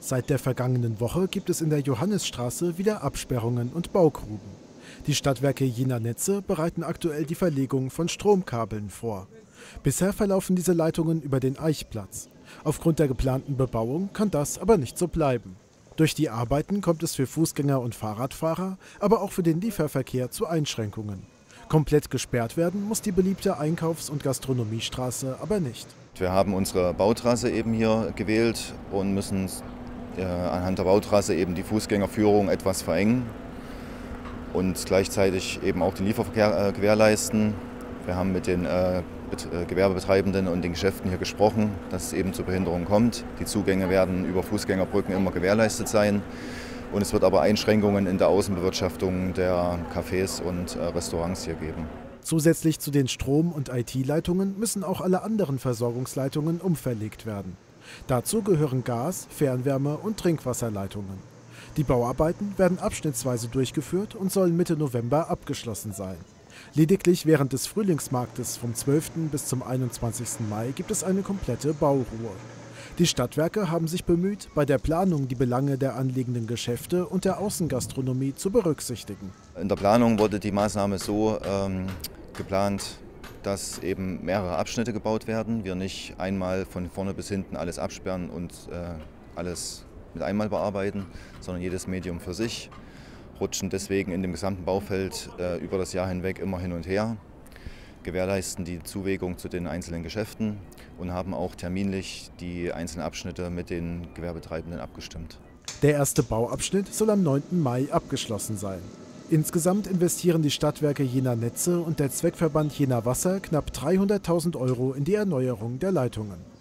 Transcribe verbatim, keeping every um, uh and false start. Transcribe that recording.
Seit der vergangenen Woche gibt es in der Johannisstraße wieder Absperrungen und Baugruben. Die Stadtwerke Jena Netze bereiten aktuell die Verlegung von Stromkabeln vor. Bisher verlaufen diese Leitungen über den Eichplatz. Aufgrund der geplanten Bebauung kann das aber nicht so bleiben. Durch die Arbeiten kommt es für Fußgänger und Fahrradfahrer, aber auch für den Lieferverkehr zu Einschränkungen. Komplett gesperrt werden muss die beliebte Einkaufs- und Gastronomiestraße aber nicht. Wir haben unsere Bautrasse eben hier gewählt und müssen äh, anhand der Bautrasse eben die Fußgängerführung etwas verengen und gleichzeitig eben auch den Lieferverkehr äh, gewährleisten. Wir haben mit den äh, Gewerbebetreibenden und den Geschäften hier gesprochen, dass es eben zu Behinderungen kommt. Die Zugänge werden über Fußgängerbrücken immer gewährleistet sein. Und es wird aber Einschränkungen in der Außenbewirtschaftung der Cafés und äh, Restaurants hier geben. Zusätzlich zu den Strom- und I T-Leitungen müssen auch alle anderen Versorgungsleitungen umverlegt werden. Dazu gehören Gas-, Fernwärme- und Trinkwasserleitungen. Die Bauarbeiten werden abschnittsweise durchgeführt und sollen Mitte November abgeschlossen sein. Lediglich während des Frühlingsmarktes vom zwölften bis zum einundzwanzigsten Mai gibt es eine komplette Bauruhe. Die Stadtwerke haben sich bemüht, bei der Planung die Belange der anliegenden Geschäfte und der Außengastronomie zu berücksichtigen. In der Planung wurde die Maßnahme so ähm, geplant, dass eben mehrere Abschnitte gebaut werden. Wir nicht einmal von vorne bis hinten alles absperren und äh, alles mit einmal bearbeiten, sondern jedes Medium für sich. Rutschen deswegen in dem gesamten Baufeld äh, über das Jahr hinweg immer hin und her, gewährleisten die Zuwägung zu den einzelnen Geschäften und haben auch terminlich die einzelnen Abschnitte mit den Gewerbetreibenden abgestimmt. Der erste Bauabschnitt soll am neunten Mai abgeschlossen sein. Insgesamt investieren die Stadtwerke Jena Netze und der Zweckverband Jena Wasser knapp dreihunderttausend Euro in die Erneuerung der Leitungen.